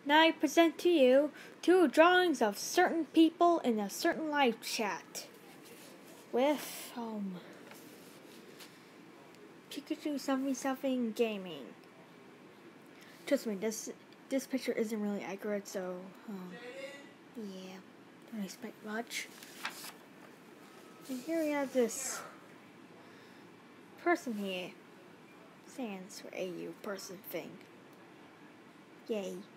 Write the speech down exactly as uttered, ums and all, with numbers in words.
Now I present to you two drawings of certain people in a certain live chat with um Pikachu something something gaming. Trust me, this this picture isn't really accurate, so um yeah, don't expect much. And here we have this person here. Stands for A U person thing. Yay.